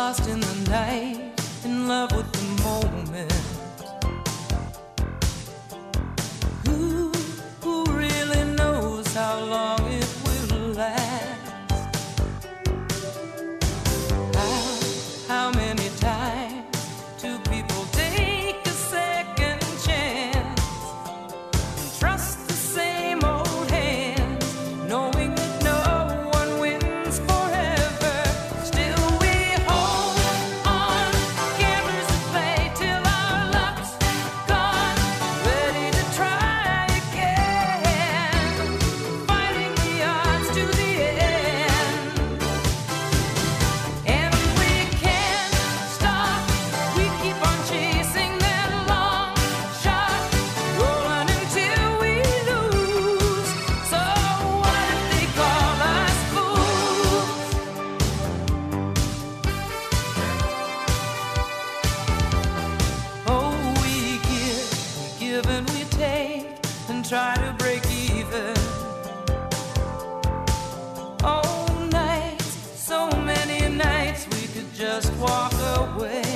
lost in the night, in love with the moment. Who really knows how long it will last? How many times do people take a second chance and trust the same old hands, knowing that no one wins forever? Still we hold on, gamblers that play till our luck's gone, ready to try again, fighting the odds to the end. And we can't stop, we keep on chasing that long shot, rolling until we lose. So what if they call us fools? Oh, we give and we take and try to break even. Oh, nights, so many nights we could just walk away.